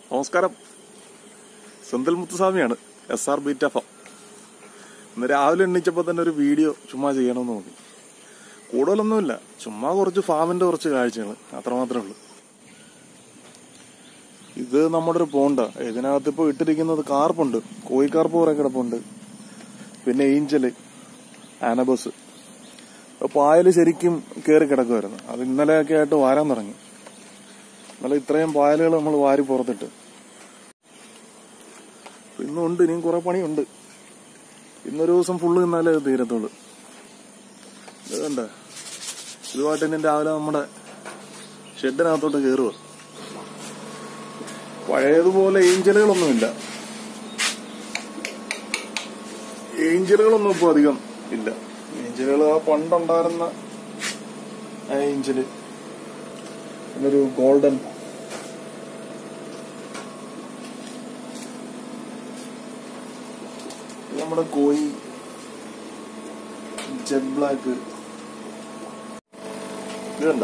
നമസ്കാരം. സെന്തിൽ മുത്തുസ്വാമിയാണ്, SR betta farm. ഇന്ന് രാവിലെ എണ്ണിച്ചപ്പോൾ തന്നെ ഒരു വീഡിയോ ചുമ്മാ ചെയ്യണമെന്ന് തോന്നി. കൂടുതലൊന്നുമില്ല, ചുമ്മാ കുറച്ച് ഫാമിന്റെ കുറച്ച് കാഴ്ചകൾ അത്രമാത്രമേ ഉള്ളൂ. ഇത് നമ്മുടെ ഒരു പോണ്ട. ഇതിനകത്ത് ഇപ്പോൾ ഇട്ടിരിക്കുന്നത് കാർപ്പുണ്ട്, കോഴിക്കാർപ്പ് കുറെ കിടപ്പുണ്ട്, പിന്നെ ഏഞ്ചല്, ആനബസ്. പായൽ ശരിക്കും കയറി കിടക്കുമായിരുന്നു. അത് ഇന്നലെയൊക്കെ ആയിട്ട് വാരാൻ തുടങ്ങി. ഇന്നലെ ഇത്രയും പായലുകൾ നമ്മൾ വാരി പുറത്തിട്ട്. ഇന്നുണ്ട്, ഇനിയും കുറെ പണിയുണ്ട്. ഇന്നൊരു ദിവസം ഫുള്ള് നിന്നാലേ അത് തീരത്തുള്ളൂ. ഇത് കണ്ട, ഇതുമായിട്ട് ഇനി രാവിലെ നമ്മുടെ ഷെഡിനകത്തോട്ട് കയറുക. പഴയതുപോലെ ഏഞ്ചലുകളൊന്നുമില്ല. ഏഞ്ചലുകളൊന്നും ഇപ്പോൾ അധികം ഇല്ല. ഏഞ്ചലുകൾ ആ പണ്ടുണ്ടായിരുന്ന ആ ഏഞ്ചല്, പിന്നൊരു ഗോൾഡൻ, നമ്മുടെ കോയി, ജെറ്റ് ബ്ലാക്ക്. ഇത് കണ്ട,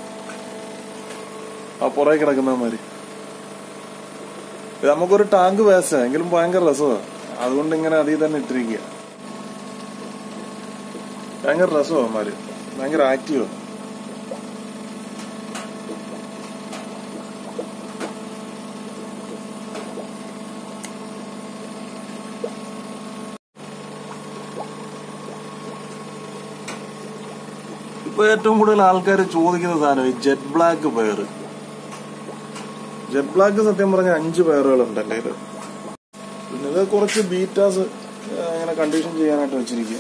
ആ പുറകെ കിടക്കുന്നമാര്. ഇത് നമുക്കൊരു ടാങ്ക് വേസ്റ്റ് എങ്കിലും ഭയങ്കര രസമാണ്. അതുകൊണ്ട് ഇങ്ങനെ അതിൽ തന്നെ ഇട്ടിരിക്കുക. ഭയങ്കര രസമാണ് അവന്മാര്, ഭയങ്കര ആക്റ്റീവാണ്. ഇപ്പൊ ഏറ്റവും കൂടുതൽ ആൾക്കാർ ചോദിക്കുന്ന സാധനം ഈ jet black pair. Jet black സത്യം പറഞ്ഞ 5 പെയറുകളുണ്ട് എൻ്റെ കയ്യിൽ. പിന്നെ ഇത് കുറച്ച് ബീറ്റാസ് ഇങ്ങനെ കണ്ടീഷൻ ചെയ്യാനായിട്ട് വെച്ചിരിക്കുക.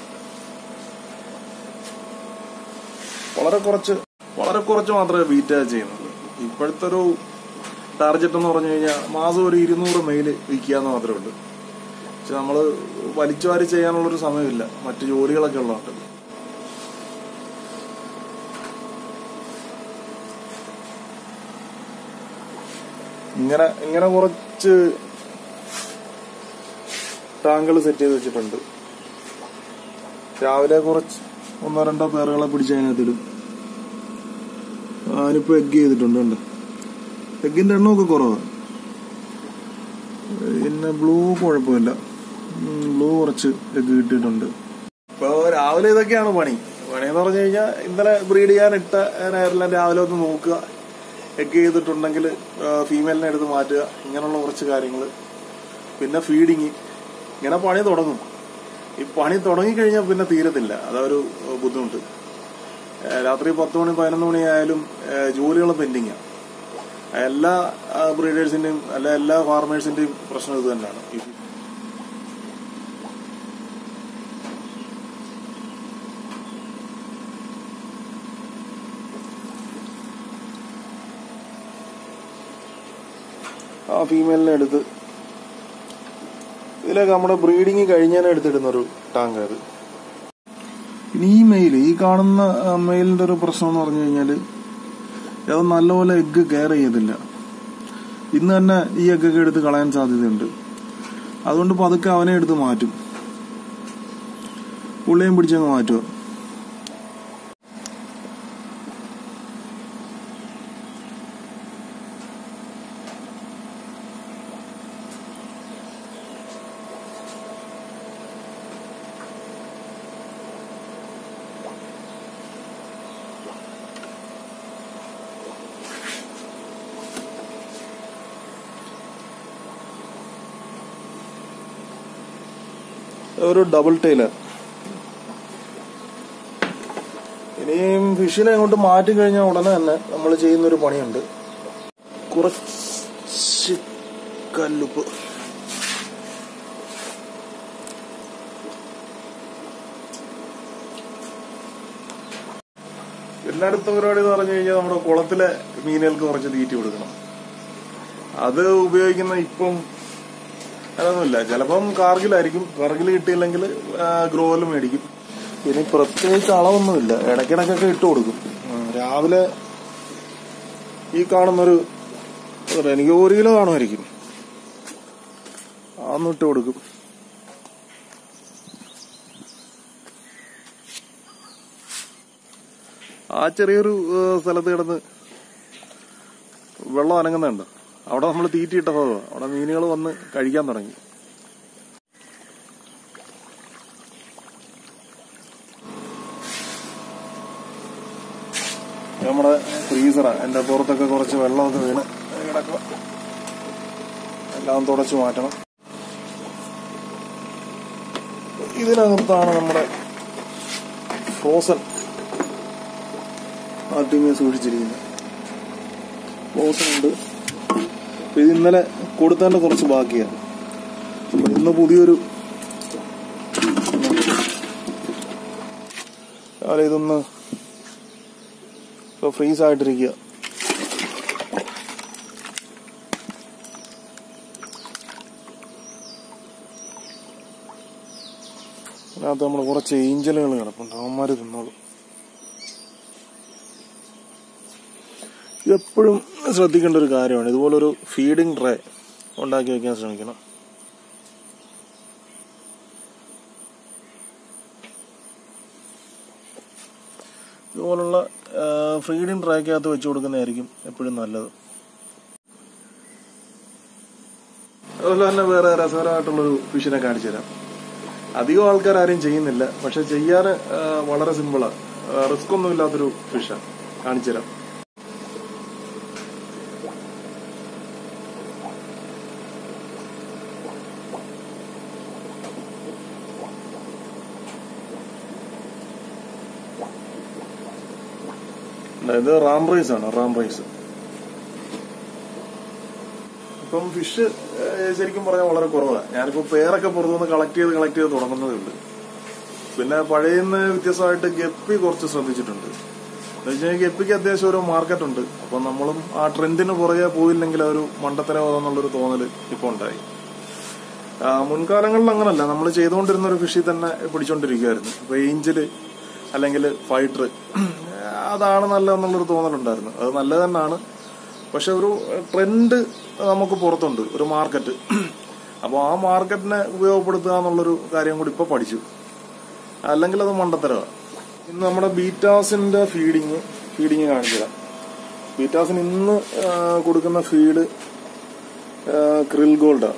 വളരെ കുറച്ച് മാത്രമേ ബീറ്റ ചെയ്യുന്നുള്ളൂ. ഇപ്പോഴത്തെ ഒരു ടാർജറ്റ് എന്ന് പറഞ്ഞു കഴിഞ്ഞാൽ മാസം ഒരു 200 മെയില് വിൽക്കാന്ന് മാത്രമേ ഉള്ളൂ. പക്ഷെ നമ്മള് വലിച്ചുവാരി ചെയ്യാനുള്ളൊരു സമയമില്ല, മറ്റു ജോലികളൊക്കെ ഉള്ളതുകൊണ്ട്. ഇങ്ങനെ കുറച്ച് ടാങ്കുകൾ സെറ്റ് ചെയ്ത് വെച്ചിട്ടുണ്ട്. രാവിലെ കുറച്ച് 1-2 പേറുകളെ പിടിച്ച് അതിനകത്തിടും. അതിനിപ്പോ എഗ് ചെയ്തിട്ടുണ്ട്. കണ്ടോ, എഗ്ഗിന്റെ എണ്ണമൊക്കെ കുറവാണ്. പിന്നെ ബ്ലൂ കുഴപ്പമില്ല, ബ്ലൂ കുറച്ച് എഗ് കിട്ടിയിട്ടുണ്ട്. ഇപ്പൊ രാവിലെ ഇതൊക്കെയാണ് പണിയെന്ന് പറഞ്ഞു കഴിഞ്ഞാൽ, ഇന്നലെ ബ്രീഡ് ചെയ്യാനിട്ട എയർലൈൻ രാവിലെ ഒന്ന് നോക്കുക, എഗ് ചെയ്തിട്ടുണ്ടെങ്കിൽ ഫീമെയിലിനെ എടുത്ത് മാറ്റുക, ഇങ്ങനെയുള്ള കുറച്ച് കാര്യങ്ങൾ. പിന്നെ ഫീഡിങ്. ഇങ്ങനെ പണി തുടങ്ങും. ഈ പണി തുടങ്ങിക്കഴിഞ്ഞാൽ പിന്നെ തീരത്തില്ല. അതൊരു ബുദ്ധിമുട്ട്. രാത്രി 10 മണി 11 മണി ആയാലും ജോലികൾ പെൻഡിങ്ങാണ്. എല്ലാ ബ്രീഡേഴ്സിന്റെയും എല്ലാ ഫാർമേഴ്സിന്റെയും പ്രശ്നം ഇത് തന്നെയാണ്. ആ ഫീമെയിലിനെ എടുത്ത് ഇതിലൊക്കെ നമ്മുടെ ബ്രീഡിങ് കഴിഞ്ഞാൽ എടുത്തിടുന്നൊരു ടാങ്ക് അത്. ഇനി ഈ കാണുന്ന മെയിലിന്റെ ഒരു പ്രശ്നം എന്ന് പറഞ്ഞു കഴിഞ്ഞാല്, അത് നല്ലപോലെ എഗ്ഗ് കെയർ ചെയ്തില്ല. ഇന്ന് തന്നെ ഈ എഗ്ഗൊക്കെ എടുത്ത് കളയാൻ സാധ്യതയുണ്ട്. അതുകൊണ്ട് പതുക്കെ അവനെ എടുത്ത് മാറ്റും, പുള്ളിയും പിടിച്ചങ്ങ് മാറ്റുക. ഒരു ഡബിൾ ടൈല്. ഇനിയും ഫിഷിനെ അങ്ങോട്ട് മാറ്റി കഴിഞ്ഞാൽ ഉടനെ തന്നെ നമ്മൾ ചെയ്യുന്നൊരു പണിയുണ്ട്. കുറച്ച് കല്ലുപ്പ്. പിന്നെ അടുത്ത പരിപാടി എന്ന് പറഞ്ഞു കഴിഞ്ഞാൽ, നമ്മുടെ കുളത്തിലെ മീനുകൾക്ക് കുറച്ച് തീറ്റി കൊടുക്കണം. അത് ഉപയോഗിക്കുന്ന ഇപ്പം അതൊന്നുമില്ല. ചിലപ്പം കാർഗിലായിരിക്കും. കാർഗിൽ കിട്ടിയില്ലെങ്കിൽ ഗ്രോവൽ മേടിക്കും. ഇനി പ്രത്യേകിച്ച് അളവൊന്നുമില്ല, ഇടയ്ക്കിടയ്ക്കൊക്കെ ഇട്ട് കൊടുക്കും. രാവിലെ ഈ കാണുന്നൊരു എനിക്ക് 1 കിലോ കാണുമായിരിക്കും, അതൊന്നും ഇട്ട് കൊടുക്കും. ആ ചെറിയൊരു സ്ഥലത്ത് കിടന്ന് വെള്ളം അനങ്ങുന്നുണ്ട്. അവിടെ നമ്മൾ തീറ്റിയിട്ട ഭാഗമാണ്. അവിടെ മീനുകൾ വന്ന് കഴിക്കാൻ തുടങ്ങി. നമ്മുടെ ഫ്രീസറാണ്. എൻ്റെ പുറത്തൊക്കെ കുറച്ച് വെള്ളമൊക്കെ വീണ് കിടക്കുക. എല്ലാം തുടച്ചു മാറ്റണം. ഇതിനകത്താണ് നമ്മുടെ ഫ്രോസൺ ആദ്യമേ സൂക്ഷിച്ചിരിക്കുന്നത്. ഫ്രോസൺ ഉണ്ട്. ഇത് ഇന്നലെ കൊടുത്തതിൻ്റെ കുറച്ച് ബാക്കിയാണ്. ഇന്ന് പുതിയൊരു ഇതൊന്ന് ഫ്രീസ് ആയിട്ടിരിക്കുക. അതിനകത്ത് നമ്മൾ കുറച്ച് ഏഞ്ചലുകൾ കിടപ്പുണ്ട്. അവന്മാര് തിന്നോളും. എപ്പോഴും ശ്രദ്ധിക്കേണ്ട ഒരു കാര്യമാണ്. ഇതുപോലൊരു ഫീഡിങ് ട്രേ ഉണ്ടാക്കി വെക്കാൻ ശ്രമിക്കണം. ഇതുപോലുള്ള ഫീഡിങ് ട്രേക്കകത്ത് വെച്ച് കൊടുക്കുന്നതായിരിക്കും എപ്പോഴും നല്ലത്. അതുപോലെ തന്നെ വേറെ രസകരമായിട്ടുള്ളൊരു ഫിഷിനെ കാണിച്ചു തരാം. അധികം ആൾക്കാർ ആരും ചെയ്യുന്നില്ല, പക്ഷെ ചെയ്യാൻ വളരെ സിമ്പിളാണ്. റിസ്ക് ഒന്നും ഇല്ലാത്തൊരു ഫിഷാണ്. കാണിച്ചു തരാം. ഇത് റാം റൈസ് ആണ്. റാം റൈസ്. ഇപ്പം ഫിഷ് ശരിക്കും പറഞ്ഞാൽ വളരെ കുറവാണ്. ഞാനിപ്പോ പേരൊക്കെ പുറത്തുനിന്ന് കളക്ട് ചെയ്ത് തുടങ്ങുന്നതേ ഉള്ളൂ. പിന്നെ പഴയന്ന് വ്യത്യസ്തമായിട്ട് ഗപ്പി കുറച്ച് ശ്രദ്ധിച്ചിട്ടുണ്ട്. എന്ന് വെച്ചാൽ ഗപ്പിക്ക് അത്യാവശ്യം ഒരു മാർക്കറ്റ് ഉണ്ട്. അപ്പൊ നമ്മളും ആ ട്രെൻഡിന് പുറകെ പോയില്ലെങ്കിൽ ഒരു മണ്ടത്തരവാന്നുള്ളൊരു തോന്നല് ഇപ്പൊ ഉണ്ടായി. മുൻകാലങ്ങളിൽ അങ്ങനല്ല. നമ്മൾ ചെയ്തുകൊണ്ടിരുന്ന ഒരു ഫിഷിൽ തന്നെ പിടിച്ചോണ്ടിരിക്കുവായിരുന്നു. ഇപ്പൊ ഏഞ്ചല് അല്ലെങ്കിൽ ഫൈറ്റർ അതാണ് നല്ലതെന്നുള്ളൊരു തോന്നലുണ്ടായിരുന്നു. അത് നല്ലത് തന്നെയാണ്. പക്ഷെ ഒരു ട്രെൻഡ് നമുക്ക് പുറത്തുണ്ട്, ഒരു മാർക്കറ്റ്. അപ്പോൾ ആ മാർക്കറ്റിനെ ഉപയോഗപ്പെടുത്തുക എന്നുള്ളൊരു കാര്യം കൂടി ഇപ്പൊ പഠിച്ചു. അല്ലെങ്കിൽ അത് മണ്ടത്തരമാണ്. ഇന്ന് നമ്മുടെ ബീറ്റാസിന്റെ ഫീഡിങ് കാണിച്ചു തരാം. ബീറ്റാസിന് ഇന്ന് കൊടുക്കുന്ന ഫീഡ് ക്രിൽ ഗോൾഡാണ്.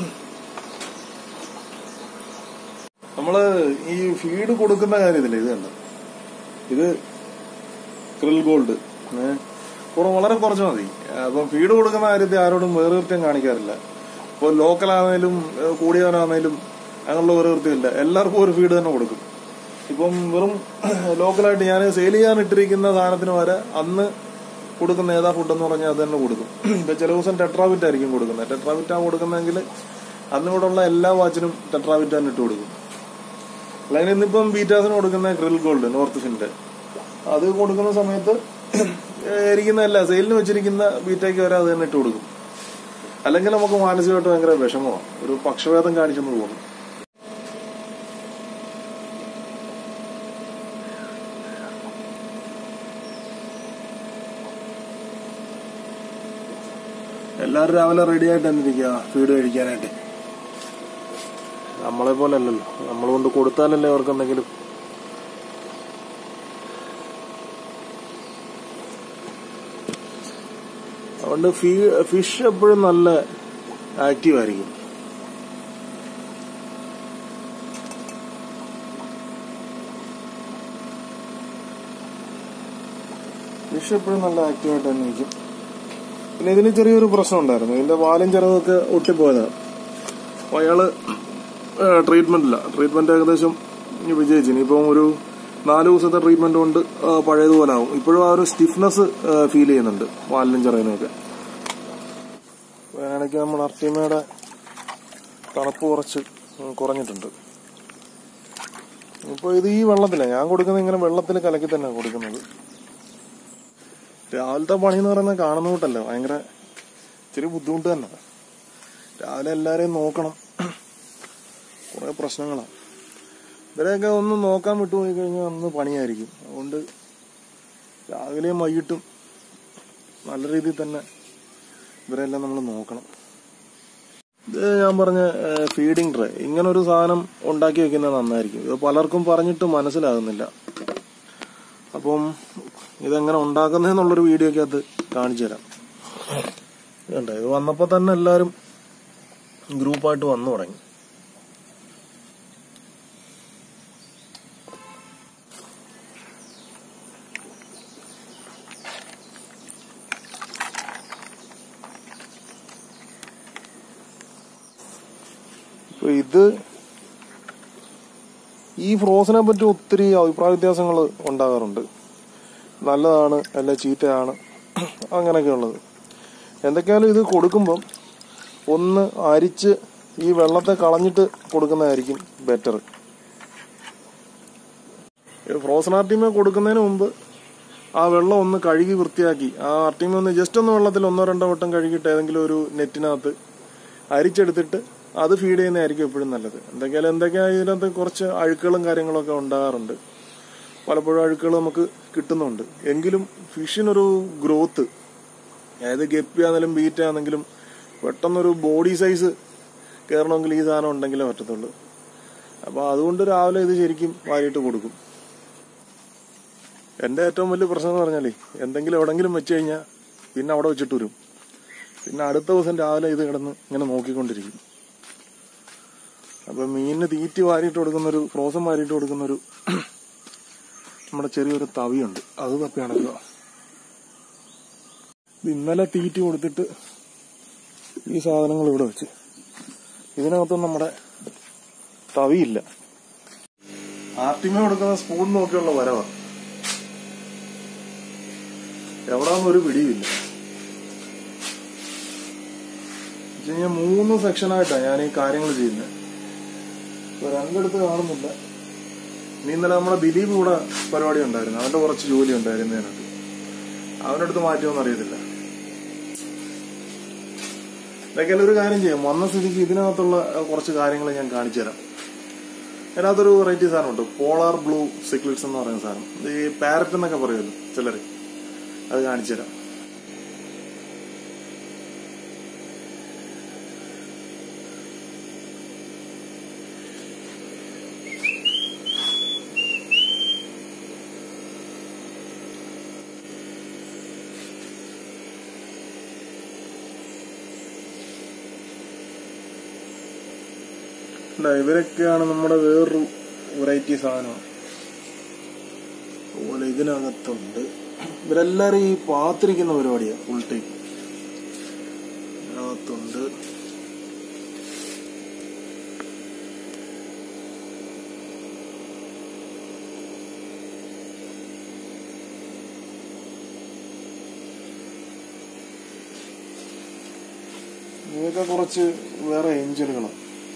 നമ്മള് ഈ ഫീഡ് കൊടുക്കുന്ന കാര്യത്തില്ല, ഇത് കണ്ട, ഇത് ക്രിൽ ഗോൾഡ് വളരെ കുറച്ച് മതി. അപ്പം ഫീഡ് കൊടുക്കുന്ന കാര്യത്തിൽ ആരോടും വേറുകൃത്യം കാണിക്കാറില്ല. ഇപ്പോൾ ലോക്കലാണേലും കൂടിയവനാണേലും അങ്ങനെയുള്ള വേറുകൃത്യമില്ല. എല്ലാവർക്കും ഒരു ഫീഡ് തന്നെ കൊടുക്കും. ഇപ്പം വെറും ലോക്കലായിട്ട് ഞാൻ സെയിൽ ചെയ്യാൻ ഇട്ടിരിക്കുന്ന സാധനത്തിന് വരെ അന്ന് കൊടുക്കുന്ന ഏതാ ഫുഡെന്ന് പറഞ്ഞാൽ അത് തന്നെ കൊടുക്കും. ഇപ്പൊ ചില ദിവസം ടെട്രാവിറ്റ് ആയിരിക്കും കൊടുക്കുന്നത്. ടെട്രാവിറ്റാണ് കൊടുക്കുന്നതെങ്കിൽ അന്നിവിടെയുള്ള എല്ലാ വാച്ചിനും ടെട്രാവിറ്റ് തന്നെ ഇട്ട് കൊടുക്കും. അല്ലെങ്കിൽ ഇന്നിപ്പം ബീറ്റാസിന് കൊടുക്കുന്ന ക്രിൽ ഗോൾഡ് നോർത്ത് ഫിന്റെ അത് കൊടുക്കുന്ന സമയത്ത് ഇരിക്കുന്നതല്ല, സെയിലിന് വെച്ചിരിക്കുന്ന ബീറ്റയ്ക്ക് വരെ അത് തന്നെ ഇട്ട് കൊടുക്കും. അല്ലെങ്കിൽ നമുക്ക് മാനസികമായിട്ട് ഭയങ്കര വിഷമമാണ്. ഒരു പക്ഷഭേദം കാണിച്ചെന്ന് തോന്നും. എല്ലാവരും രാവിലെ റെഡി ആയിട്ട് തന്നെ ഇരിക്കുക ഫീഡ് കഴിക്കാനായിട്ട്. നമ്മളെ പോലെ അല്ലല്ലോ. നമ്മൾ കൊണ്ട് കൊടുത്താലല്ലേ അവർക്ക് എന്തെങ്കിലും. അതുകൊണ്ട് ഫിഷ് എപ്പോഴും നല്ല ആക്റ്റീവ് ആയിരിക്കും. ഫിഷ് എപ്പോഴും നല്ല ആക്റ്റീവായിട്ട് തന്നെ ഇരിക്കും. പിന്നെ ഇതിന് ചെറിയൊരു പ്രശ്നം ഉണ്ടായിരുന്നു. ഇതിന്റെ വാലും ചിറകൊക്കെ ഒട്ടിപ്പോയതാണ്. അപ്പോൾ അയാള് ട്രീറ്റ്മെന്റ് ഏകദേശം വിജയിച്ചു. ഇനിയിപ്പം ഒരു 4 ദിവസത്തെ ട്രീറ്റ്മെന്റ് കൊണ്ട് പഴയതുപോലെ ആവും. ഇപ്പോഴും ആ ഒരു സ്റ്റിഫ്നെസ് ഫീൽ ചെയ്യുന്നുണ്ട് വാലിനും ചെറിയനൊക്കെ. വേണമെങ്കിൽ നമ്മൾ അർട്ടിമയുടെ തണുപ്പ് കുറഞ്ഞിട്ടുണ്ട്. ഇപ്പോൾ ഇത് ഈ വെള്ളത്തിലാണ് ഞാൻ കൊടുക്കുന്നത്. ഇങ്ങനെ വെള്ളത്തിൽ കലക്കി തന്നെ കൊടുക്കുന്നത്. രാവിലത്തെ പണി എന്ന് പറയുന്നത് കാണുന്ന കൂട്ടല്ല, ഭയങ്കര ഇച്ചിരി ബുദ്ധിമുട്ട് തന്നെ. രാവിലെ എല്ലാരെയും നോക്കണം, കുറെ പ്രശ്നങ്ങളാണ്. ഇവരെയൊക്കെ ഒന്ന് നോക്കാൻ വിട്ടുപോയി കഴിഞ്ഞാൽ അന്ന് പണിയായിരിക്കും. അതുകൊണ്ട് രാവിലെയും വൈകിട്ടും നല്ല രീതിയിൽ തന്നെ ഇവരെല്ലാം നമ്മൾ നോക്കണം. ഇത് ഞാൻ പറഞ്ഞ ഫീഡിങ് ട്രേ, ഇങ്ങനൊരു സാധനം ഉണ്ടാക്കി വെക്കുന്നത് നന്നായിരിക്കും. ഇത് പലർക്കും പറഞ്ഞിട്ട് മനസ്സിലാകുന്നില്ല. അപ്പം ഇതെങ്ങനെ ഉണ്ടാക്കുന്നതെന്നുള്ളൊരു വീഡിയോ ഒക്കെ അത് കാണിച്ചു തരാം. കണ്ടോ, ഇത് വന്നപ്പോ തന്നെ എല്ലാരും ഗ്രൂപ്പായിട്ട് വന്നു തുടങ്ങി. ഇത് ഈ ഫ്രോസനെ പറ്റി ഒത്തിരി അഭിപ്രായ വ്യത്യാസങ്ങൾ ഉണ്ടാകാറുണ്ട്. നല്ലതാണ്, അല്ല ചീത്തയാണ്, അങ്ങനെയൊക്കെ ഉള്ളത്. എന്തൊക്കെയാലും ഇത് കൊടുക്കുമ്പം ഒന്ന് അരിച്ച് ഈ വെള്ളത്തെ കളഞ്ഞിട്ട് കൊടുക്കുന്നതായിരിക്കും ബെറ്റർ. ഫ്രോസൺ ആർട്ടിമ കൊടുക്കുന്നതിന് മുമ്പ് ആ വെള്ളം ഒന്ന് കഴുകി വൃത്തിയാക്കി, ആ ആർട്ടിമ ഒന്ന് ജസ്റ്റ് ഒന്ന് വെള്ളത്തിൽ 1-2 വട്ടം കഴുകിയിട്ട് ഏതെങ്കിലും ഒരു നെറ്റിനകത്ത് അരിച്ചെടുത്തിട്ട് അത് ഫീഡ് ചെയ്യുന്നതായിരിക്കും എപ്പോഴും നല്ലത്. എന്തൊക്കെയാ ഇതിനകത്ത് കുറച്ച് അഴുക്കുകളും കാര്യങ്ങളൊക്കെ ഉണ്ടാകാറുണ്ട്. പലപ്പോഴും അഴുക്കുകൾ നമുക്ക് കിട്ടുന്നുണ്ട്. എങ്കിലും ഫിഷിനൊരു ഗ്രോത്ത്, അതായത് ഗപ്പി ആണെങ്കിലും ബീറ്റ ആണെങ്കിലും പെട്ടെന്നൊരു ബോഡി സൈസ് കയറണമെങ്കിൽ ഈ സാധനം ഉണ്ടെങ്കിലേ പറ്റത്തുള്ളൂ. അപ്പോൾ അതുകൊണ്ട് രാവിലെ ഇത് ശരിക്കും വാരിയിട്ട് കൊടുക്കും. എൻ്റെ ഏറ്റവും വലിയ പ്രശ്നം എന്ന് പറഞ്ഞാലേ, എന്തെങ്കിലും എവിടെങ്കിലും വെച്ച് കഴിഞ്ഞാൽ പിന്നെ അവിടെ വെച്ചിട്ട് വരും. പിന്നെ അടുത്ത ദിവസം രാവിലെ ഇത് കിടന്ന് ഇങ്ങനെ നോക്കിക്കൊണ്ടിരിക്കും. അപ്പൊ മീനിന് തീറ്റി വാരിയിട്ട് കൊടുക്കുന്നൊരു, ഫ്രോസൺ വാരിയിട്ട് കൊടുക്കുന്നൊരു നമ്മുടെ ചെറിയൊരു തവിയുണ്ട്, അത് തപ്പി അണക്കുക. ഇന്നലെ തീറ്റി കൊടുത്തിട്ട് ഈ സാധനങ്ങൾ ഇവിടെ വെച്ച്, ഇതിനകത്തൊന്നും നമ്മുടെ തവിയില്ല. ആർട്ടിമ കൊടുക്കുന്ന സ്പൂൺ നോക്കിയുള്ള വരവാ, എവിടാന്നൊരു പിടിയുമില്ല. 3 സെക്ഷനായിട്ടാണ് ഞാൻ ഈ കാര്യങ്ങൾ ചെയ്യുന്നത്. രണ്ടിടത്ത് കാണുന്നില്ല. ഇന്നലെ നമ്മുടെ ദിലീപ് കൂടെ പരിപാടി ഉണ്ടായിരുന്നു, അവന്റെ കുറച്ച് ജോലി ഉണ്ടായിരുന്നു അതിനകത്ത്. അവനടുത്ത് മാറ്റുമെന്ന് അറിയത്തില്ല. ഇതൊക്കെയല്ല, ഒരു കാര്യം ചെയ്യാം, വന്ന സ്ഥിതിക്ക് ഇതിനകത്തുള്ള കുറച്ച് കാര്യങ്ങൾ ഞാൻ കാണിച്ചു തരാം. അതിനകത്തൊരു വെറൈറ്റി സാധനമുണ്ട്, പോളാർ ബ്ലൂ സിക്ലിറ്റ്സ് എന്ന് പറയുന്ന സാധനം. ഈ പാരറ്റ് എന്നൊക്കെ പറയുമല്ലോ ചിലര്, അത് കാണിച്ചു തരാം. ഇവരൊക്കെയാണ് നമ്മുടെ വേറൊരു വെറൈറ്റി സാധനം. അതുപോലെ ഇതിനകത്തുണ്ട്, ഇവരെല്ലാരും ഈ പാത്തിരിക്കുന്ന പരിപാടിയാണ് ഫുൾ ടൈം. ഇതിനകത്തുണ്ട് ഇതൊക്കെ കുറച്ച് വേറെ ഏഞ്ചലുകളാണ്.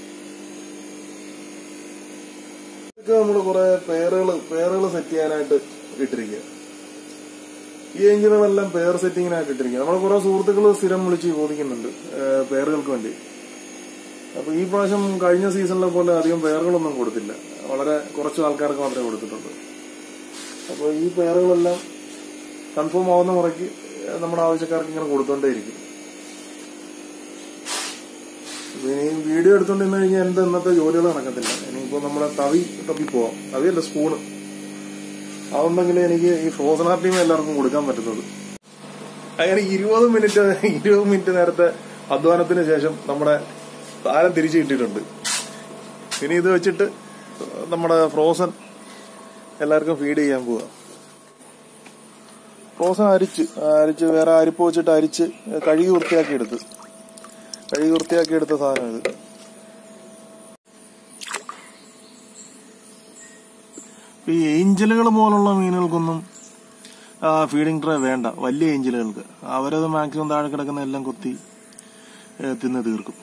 നമ്മള് കുറെ പേറുകൾ സെറ്റ് ചെയ്യാനായിട്ട് ഇട്ടിരിക്കുക. ഈ ഏഞ്ചലുകളെല്ലാം പെയർ സെറ്റിങ്ങിനായിട്ട് ഇട്ടിരിക്കുക. നമ്മളെ കുറെ സുഹൃത്തുക്കൾ സ്ഥിരം വിളിച്ച് ചോദിക്കുന്നുണ്ട് പേറുകൾക്ക് വേണ്ടി. അപ്പൊ ഈ പ്രാവശ്യം കഴിഞ്ഞ സീസണിലെ പോലെ അധികം പേറുകളൊന്നും കൊടുത്തില്ല, വളരെ കുറച്ച് ആൾക്കാർക്ക് മാത്രമേ കൊടുത്തിട്ടുള്ളൂ. അപ്പൊ ഈ പേറുകളെല്ലാം കൺഫേം ആവുന്ന മുറയ്ക്ക് നമ്മുടെ ആവശ്യക്കാർക്ക് ഇങ്ങനെ കൊടുത്തോണ്ടേയിരിക്കും. ഇനി വീഡിയോ എടുത്തോണ്ടിരുന്നു കഴിഞ്ഞാൽ എന്റെ ഇന്നത്തെ ജോലികൾ നടക്കത്തില്ല. ഇനിയിപ്പോ നമ്മളെ തപ്പി പോവാം. തവിയല്ല, സ്പൂണ്. അതുണ്ടെങ്കിൽ എനിക്ക് ഈ ഫ്രോസൺ ആർട്ടിമ എല്ലാവർക്കും കൊടുക്കാൻ പറ്റുന്നത്. അങ്ങനെ 20 മിനിറ്റ് നേരത്തെ അധ്വാനത്തിന് ശേഷം നമ്മുടെ താരം തിരിച്ചു കിട്ടിയിട്ടുണ്ട്. ഇനി ഇത് വെച്ചിട്ട് നമ്മുടെ ഫ്രോസൺ എല്ലാവർക്കും ഫീഡ് ചെയ്യാൻ പോവാ. ഫ്രോസൺ അരിച്ച് വേറെ അരിപ്പ് വെച്ചിട്ട് അരിച്ച് കഴുകി വൃത്തിയാക്കി എടുത്ത സാധനം ഇത്. ഈ ഏഞ്ചലുകൾ പോലുള്ള മീനുകൾക്കൊന്നും ഫീഡിംഗ് ട്രേ വേണ്ട, വലിയ ഏഞ്ചലുകൾക്ക്. അവരത് മാക്സിമം താഴെ കിടക്കുന്ന എല്ലാം കൊത്തി തിന്ന് തീർക്കും.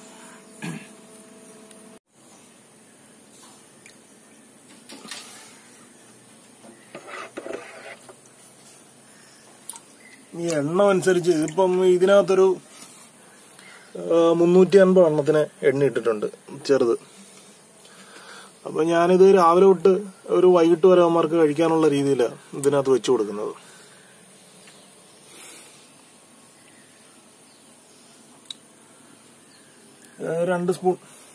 ഈ എണ്ണം അനുസരിച്ച് ഇപ്പം ഇതിനകത്തൊരു 350 എണ്ണത്തിന് എണ്ണ ഇട്ടിട്ടുണ്ട്, ചെറുത്. അപ്പൊ ഞാനിത് രാവിലെ തൊട്ട് ഒരു വൈകിട്ട് വരെ അവന്മാർക്ക് കഴിക്കാനുള്ള രീതിയിലാണ് ഇതിനകത്ത് വെച്ചു കൊടുക്കുന്നത്. രണ്ട് സ്പൂൺ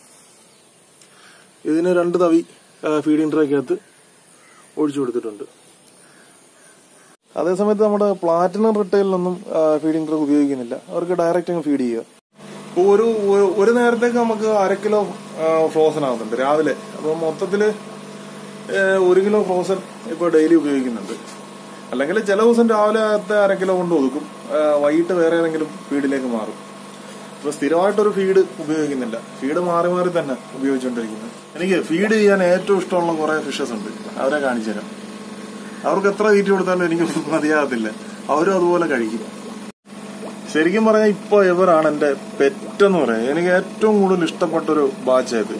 ഇതിന് 2 തവി ഫീഡിംഗ് ട്രേക്കകത്ത് ഒഴിച്ചു കൊടുത്തിട്ടുണ്ട്. അതേസമയത്ത് നമ്മുടെ പ്ലാറ്റിനം റിട്ടൈലിലൊന്നും ഫീഡിംഗ് ട്രക്ക് ഉപയോഗിക്കുന്നില്ല. അവർക്ക് ഡയറക്റ്റ് അങ്ങ് ഫീഡ് ചെയ്യുക. ഇപ്പോൾ ഒരു നേരത്തേക്ക് നമുക്ക് 1/2 കിലോ ഫ്രോസൺ ആവുന്നുണ്ട് രാവിലെ. അപ്പോൾ മൊത്തത്തില് 1 കിലോ ഫ്രോസൺ ഇപ്പോൾ ഡെയിലി ഉപയോഗിക്കുന്നുണ്ട്. അല്ലെങ്കിൽ ചില ദിവസം രാവിലെ 1/2 കിലോ കൊണ്ട് ഒതുക്കും, വൈകിട്ട് വേറെ ഏതെങ്കിലും ഫീഡിലേക്ക് മാറും. അപ്പൊ സ്ഥിരമായിട്ടൊരു ഫീഡ് ഉപയോഗിക്കുന്നില്ല, ഫീഡ് മാറി മാറി തന്നെ ഉപയോഗിച്ചുകൊണ്ടിരിക്കുന്നത്. എനിക്ക് ഫീഡ് ചെയ്യാൻ ഏറ്റവും ഇഷ്ടമുള്ള കുറെ ഫിഷസ് ഉണ്ട്, അവരെ കാണിച്ചു തരാം. അവർക്ക് എത്ര തീറ്റ കൊടുത്താലും എനിക്ക് മതിയാകത്തില്ല, അവരും അതുപോലെ കഴിക്കും. ശരിക്കും പറഞ്ഞാൽ ഇപ്പൊ ഇവരാണ് എന്റെ പെറ്റെന്ന് പറയാം. എനിക്ക് ഏറ്റവും കൂടുതൽ ഇഷ്ടപ്പെട്ടൊരു ബാച്ചായത്.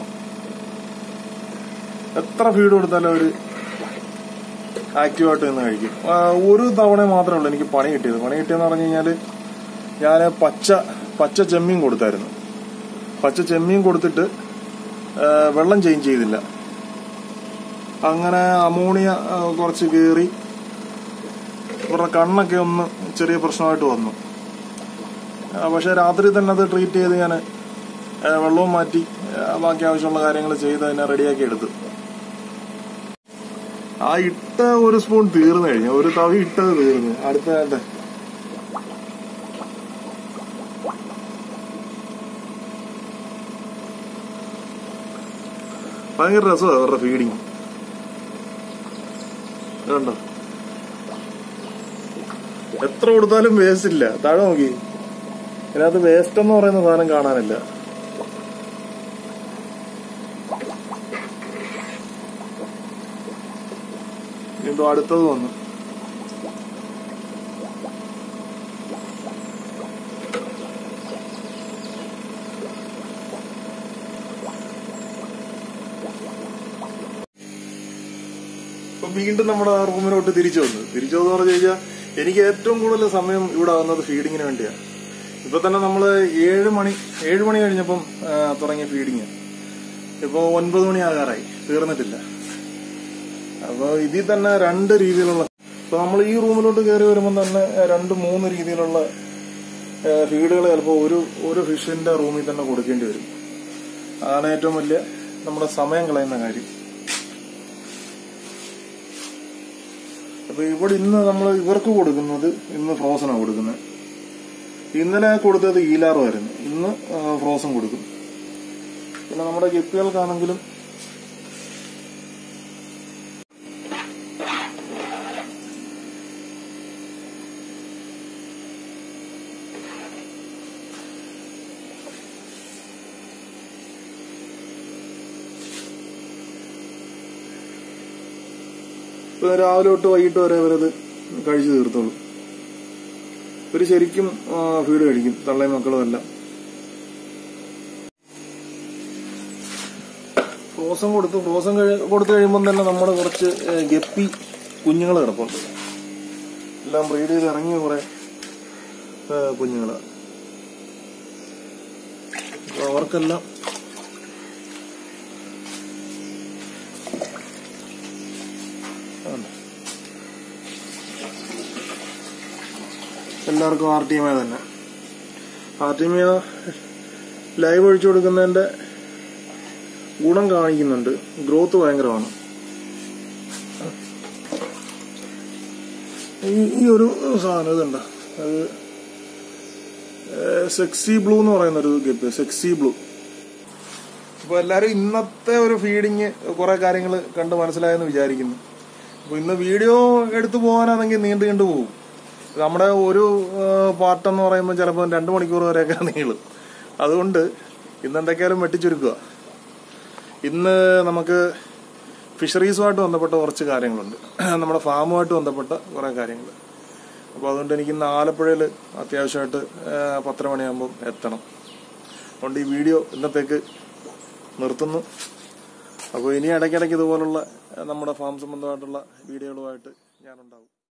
എത്ര ഫീഡ് കൊടുത്താലും അവര് ആക്റ്റീവായിട്ട് നിന്ന് കഴിക്കും. ഒരു തവണ മാത്രമേ ഉള്ളൂ എനിക്ക് പണി കിട്ടിയെന്ന് പറഞ്ഞു കഴിഞ്ഞാല്, ഞാൻ പച്ച ചെമ്മീൻ കൊടുത്തായിരുന്നു. പച്ച ചെമ്മീൻ കൊടുത്തിട്ട് വെള്ളം ചേഞ്ച് ചെയ്തില്ല. അങ്ങനെ അമോണിയ കുറച്ച് കയറി ഇവരുടെ കണ്ണൊക്കെ ഒന്ന് ചെറിയ പ്രശ്നമായിട്ട് വന്നു. പക്ഷെ രാത്രി തന്നെ അത് ട്രീറ്റ് ചെയ്ത് ഞാൻ വെള്ളവും മാറ്റി ബാക്കി ആവശ്യമുള്ള കാര്യങ്ങൾ ചെയ്ത് അതിനെ റെഡിയാക്കി എടുത്തു. ആ ഇട്ട 1 സ്പൂൺ തീർന്നു കഴിഞ്ഞു, ഒരു തവി ഇട്ടത് തീർന്നു. അടുത്ത ഭയങ്കര രസമാണ് അവരുടെ ഫീഡിങ്. കണ്ടോ, എത്ര കൊടുത്താലും വേസ്റ്റ് ഇല്ല. താഴെ നോക്കി, ഇതിനകത്ത് വേസ്റ്റ് എന്ന് പറയുന്ന സാധനം കാണാനില്ല. വീണ്ടും അടുത്തത് വന്നു. ഇപ്പൊ വീണ്ടും നമ്മുടെ റൂമിലോട്ട് തിരിച്ചു വന്നു പറഞ്ഞു കഴിഞ്ഞാൽ, എനിക്ക് ഏറ്റവും കൂടുതൽ സമയം ഇവിടെ ആവുന്നത് ഫീഡിങ്ങിന് വേണ്ടിയാണ്. ഇപ്പൊ തന്നെ നമ്മള് 7 മണി കഴിഞ്ഞപ്പം തുടങ്ങിയ ഫീഡിങ് ഇപ്പൊ 9 മണി ആകാറായി, തീർന്നിട്ടില്ല. അപ്പൊ ഇതിൽ തന്നെ 2 രീതിയിലുള്ള, ഇപ്പൊ നമ്മൾ ഈ റൂമിലോട്ട് കയറി വരുമ്പോൾ തന്നെ 2-3 രീതിയിലുള്ള ഫീഡുകൾ ചിലപ്പോൾ ഒരു ഫിഷിന്റെ റൂമിൽ തന്നെ കൊടുക്കേണ്ടി വരും. അതാണ് ഏറ്റവും വലിയ നമ്മുടെ സമയം കളയുന്ന കാര്യം. അപ്പൊ ഇവിടെ ഇന്ന് നമ്മൾ ഇവർക്ക് കൊടുക്കുന്നത്, ഇന്ന് ഫ്രോസനാണ് കൊടുക്കുന്നത്. ഇന്നലെ കൊടുത്തത് ഈലാറുമായിരുന്നു, ഇന്ന് ഫ്രോസൺ കൊടുക്കും. പിന്നെ നമ്മുടെ ഗപ്പികൾക്കാണെങ്കിലും രാവിലെ തൊട്ട് വൈകിട്ട് വരെ അവരത് കഴിച്ചു തീർത്തോളൂ. ഇവര് ശരിക്കും ഫീഡ് കഴിക്കും, തള്ളയും മക്കളും എല്ലാം. ഫ്രോസൺ കൊടുത്തു കഴിയുമ്പോൾ തന്നെ നമ്മുടെ കുറച്ച് ഗപ്പി കുഞ്ഞുങ്ങൾ കിടപ്പുണ്ട്. എല്ലാം ബ്രീഡ് ചെയ്ത് ഇറങ്ങിയ കുറെ കുഞ്ഞുങ്ങളാണ്. അവർക്കെല്ലാം എല്ലാവർക്കും ആർട്ടിമിയ തന്നെ. ആർട്ടിമിയ ലൈവ് ഒഴിച്ചു കൊടുക്കുന്നതിന്റെ ഗുണം കാണിക്കുന്നുണ്ട്, ഗ്രോത്ത് ഭയങ്കരമാണ്. ഈ ഒരു സാധനം ഇതുണ്ട്, അത് സെക്സി ബ്ലൂ എന്ന് പറയുന്ന ഒരു ഗപ്പി, സെക്സി ബ്ലൂ. ഇപ്പൊ എല്ലാരും ഇന്നത്തെ ഒരു ഫീഡിങ് കുറെ കാര്യങ്ങൾ കണ്ട് മനസ്സിലായെന്ന് വിചാരിക്കുന്നു. അപ്പൊ ഇന്ന് വീഡിയോ എടുത്തു പോകാനാണെങ്കിൽ നീണ്ടു പോകും. നമ്മുടെ ഒരു പാർട്ടെന്ന് പറയുമ്പോൾ ചിലപ്പോൾ 2 മണിക്കൂർ വരെയൊക്കെ നീളും. അതുകൊണ്ട് ഇന്ന് എന്തൊക്കെയാലും വെട്ടിച്ചുരുക്കുക. ഇന്ന് നമുക്ക് ഫിഷറീസുമായിട്ട് ബന്ധപ്പെട്ട കുറച്ച് കാര്യങ്ങളുണ്ട്, നമ്മുടെ ഫാമുമായിട്ട് ബന്ധപ്പെട്ട കുറെ കാര്യങ്ങൾ. അപ്പോൾ അതുകൊണ്ട് എനിക്ക് ഇന്ന് ആലപ്പുഴയിൽ അത്യാവശ്യമായിട്ട് 10 മണിയാകുമ്പം എത്തണം. അതുകൊണ്ട് ഈ വീഡിയോ ഇന്നത്തേക്ക് നിർത്തുന്നു. അപ്പോൾ ഇനി ഇടയ്ക്കിടയ്ക്ക് ഇതുപോലുള്ള നമ്മുടെ ഫാം സംബന്ധമായിട്ടുള്ള വീഡിയോകളുമായിട്ട് ഞാനുണ്ടാവും.